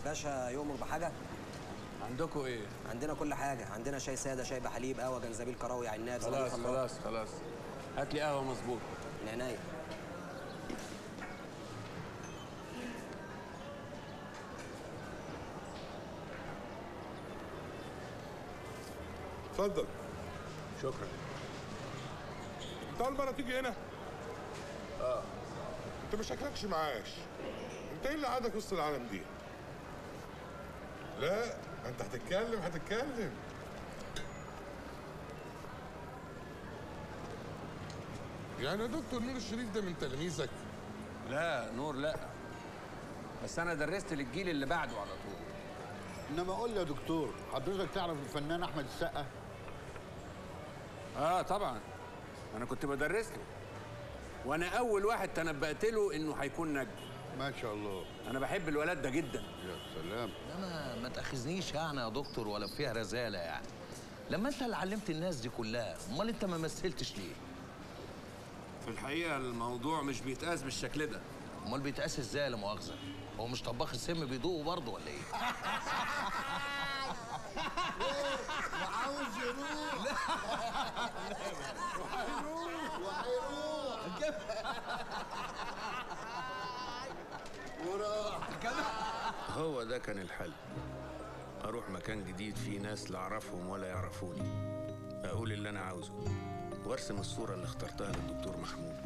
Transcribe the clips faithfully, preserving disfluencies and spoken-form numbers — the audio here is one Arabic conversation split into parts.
باشا يؤمر بحاجه؟ عندكم ايه؟ عندنا كل حاجه، عندنا شاي ساده، شاي بحليب، قهوه، جنزبيل، كراوي، عناب. خلاص خلاص خلاص، هات لي قهوه مظبوط. من عينيا. اتفضل. شكرا. انت اول مره تيجي هنا؟ اه. انت ما شكلكش معاش. انت ايه اللي قعدك وسط العالم دي؟ لا انت هتتكلم هتتكلم. يعني يا دكتور نور الشريف ده من تلاميذك؟ لا نور لا، بس انا درست للجيل اللي بعده على طول. انما قول لي يا دكتور، حضرتك تعرف الفنان احمد السقا؟ اه طبعا، انا كنت بدرس له، وانا اول واحد تنبأت له انه هيكون نجم. ما شاء الله. انا بحب الولد ده جدا. يا سلام. انا ما تاخذنيش يعني يا دكتور ولا فيها رزاله يعني. لما انت اللي علمت الناس دي كلها، امال انت ما مثلتش ليه؟ في الحقيقه الموضوع مش بيتقاس بالشكل ده. امال بيتقاس ازاي لا مؤاخذه؟ هو مش طباخ السم بيدوقه برضه ولا ايه؟ وعاوز يروح. وهيروح وهيروح وراح. هو ده كان الحل، اروح مكان جديد فيه ناس لا اعرفهم ولا يعرفوني، اقول اللي انا عاوزه وارسم الصوره اللي اخترتها للدكتور محمود.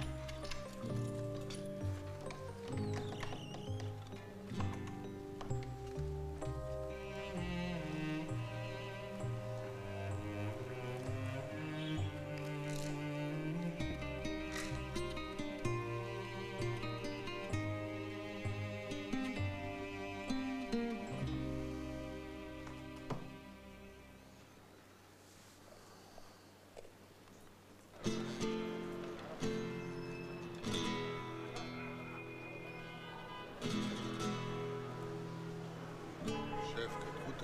شايف كتكوته؟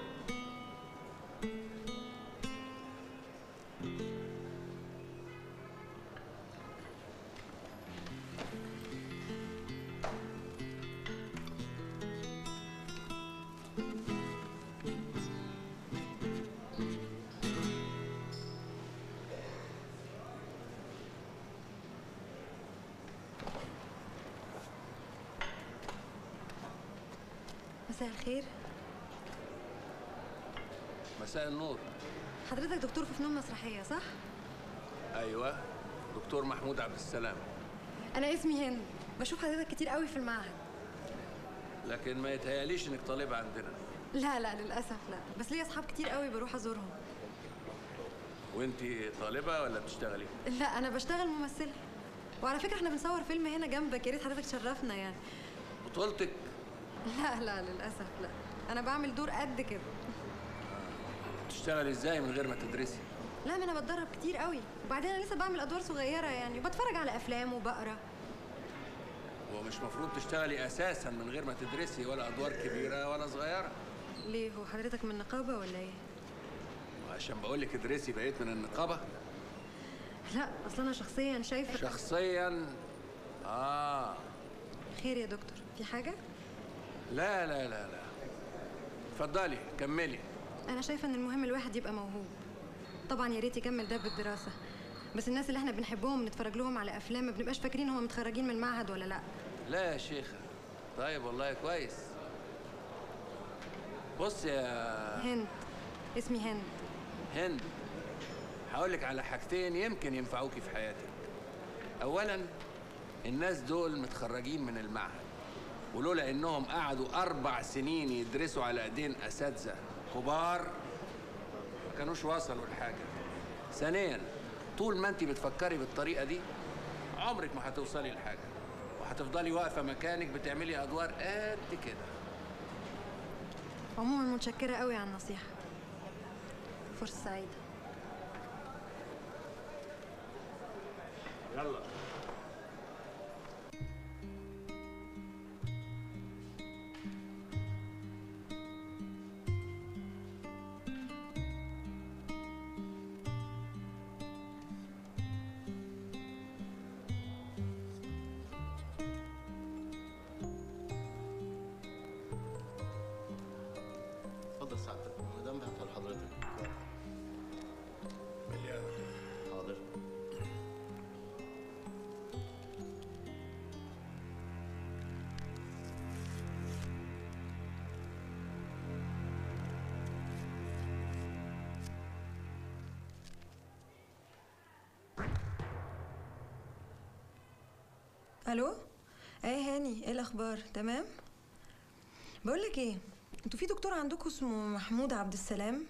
مساء الخير. مساء النور. حضرتك دكتور في فنون مسرحية صح؟ ايوه، دكتور محمود عبد السلام. أنا اسمي هند، بشوف حضرتك كتير قوي في المعهد. لكن ما يتهيأليش انك طالبه عندنا. لا لا للأسف لا، بس ليا أصحاب كتير قوي بروح أزورهم. وانتي طالبه ولا بتشتغلي؟ لا أنا بشتغل ممثلة. وعلى فكرة احنا بنصور فيلم هنا جنبك، يا ريت حضرتك تشرفنا يعني. بطولتك؟ لا لا للأسف لا، أنا بعمل دور قد كده. بتشتغلي ازاي من غير ما تدرسي؟ لا ما أنا بتدرب كتير قوي، وبعدين أنا لسه بعمل أدوار صغيرة يعني، وبتفرج على أفلام وبقرا. هو مش مفروض تشتغلي اساسا من غير ما تدرسي ولا ادوار كبيره ولا صغيره؟ ليه هو حضرتك من النقابة ولا إيه؟ وعشان بقول لك ادرسي بقيت من النقابه؟ لا أصل أنا شخصيا شايفة. شخصيا؟ اه. خير يا دكتور، في حاجة؟ لا لا لا لا، اتفضلي كملي. أنا شايفة إن المهم الواحد يبقى موهوب. طبعا يا ريت يكمل ده بالدراسة، بس الناس اللي احنا بنحبهم نتفرج لهم على أفلام ما بنبقاش فاكرين هم متخرجين من المعهد ولا لأ. لا يا شيخة. طيب والله كويس. بص يا هند، اسمي هند. هند، هقول لك على حاجتين يمكن ينفعوكي في حياتك. أولاً الناس دول متخرجين من المعهد، ولولا إنهم قعدوا أربع سنين يدرسوا على إيدين أساتذة كبار ما كانوش وصلوا لحاجة. ثانياً طول ما أنت بتفكري بالطريقة دي عمرك ما هتوصلي لحاجة، وهتفضلي واقفة مكانك بتعملي أدوار قد كده. عموما متشكرة قوي على النصيحة. فرصة سعيدة. يلا. الو. ايه هاني، ايه الاخبار؟ تمام. بقول لك ايه، انتوا في دكتور عندكم اسمه محمود عبد السلام؟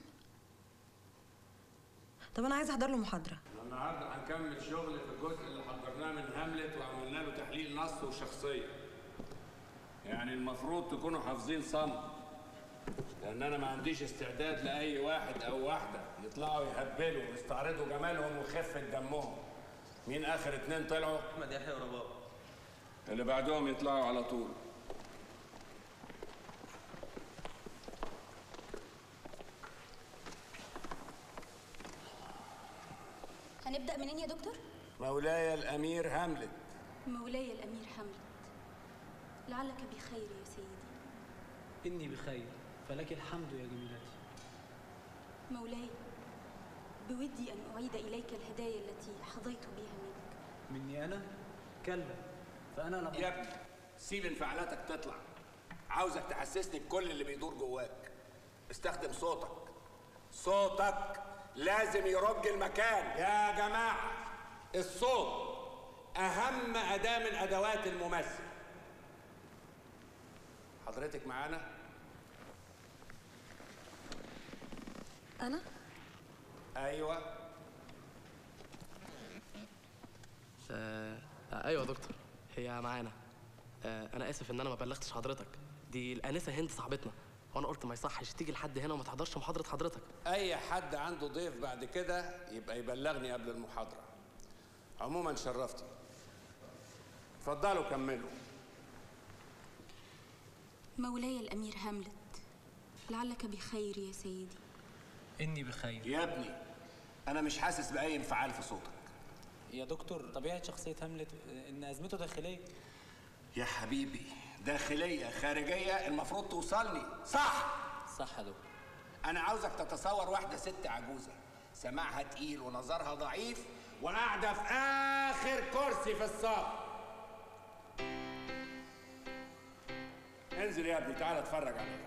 طب انا عايزه احضر له محاضره. النهارده هنكمل شغل في الجزء اللي حضرناه من هاملت وعملنا له تحليل نص وشخصيه. يعني المفروض تكونوا حافظين صم، لان انا ما عنديش استعداد لاي واحد او واحده يطلعوا يهبلوا ويستعرضوا جمالهم وخفه دمهم. مين اخر اتنين طلعوا؟ احمد يحيى ورباب. اللي بعدهم يطلعوا على طول. هنبدأ منين يا دكتور؟ مولاي الامير هاملت. مولاي الأمير حملت، لعلك بخير يا سيدي. إني بخير، فلك الحمد يا جميلتي. مولاي، بودي أن أعيد إليك الهدايا التي حظيت بها منك. مني أنا؟ كلا، فأنا لم يا ابني سيب انفعالاتك تطلع. عاوزك تحسسني بكل اللي بيدور جواك. استخدم صوتك. صوتك لازم يرج المكان يا جماعة. الصوت أهم أداة من أدوات الممثل. حضرتك معانا؟ انا؟ أيوة. آه ايوه يا دكتور، هي معانا. آه انا اسف ان انا ما بلغتش حضرتك، دي الانسه هند صاحبتنا، وانا قلت ما يصحش تيجي لحد هنا وما تحضرش محاضره حضرتك. أي حد عنده ضيف بعد كده يبقى يبلغني قبل المحاضرة. عموما شرفتي. اتفضلوا كملوا. مولاي الأمير هاملت، لعلك بخير يا سيدي. إني بخير. يا ابني أنا مش حاسس بأي انفعال في صوتك. يا دكتور، طبيعة شخصية هاملت إن أزمته داخلية. يا حبيبي داخلية خارجية المفروض توصلني صح؟ صح يا دكتور. أنا عاوزك تتصور واحدة ست عجوزة سماعها تقيل ونظرها ضعيف وقاعدة في آخر كرسي في الصف. انزل يا ابني تعالى اتفرج عليها.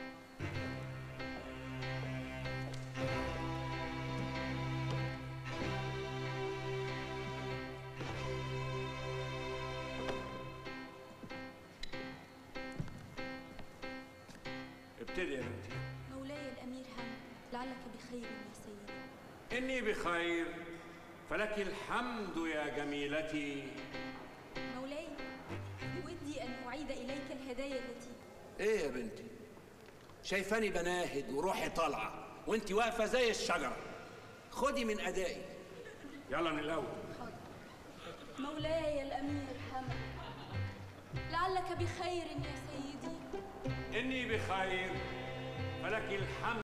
ابتدي يا بنتي. مولاي الأمير هاملت، لعلك بخير يا سيدي. إني بخير، فلك الحمد يا جميلتي. مولاي، بودي أن أعيد إليك الهدايا التي... إيه يا بنتي؟ شايفاني بناهد وروحي طالعة وأنت واقفة زي الشجرة. خدي من أدائي. يلا من الأول. مولاي الأمير حملت، لعلك بخير يا سيدي. إني بخير، فلك الحمد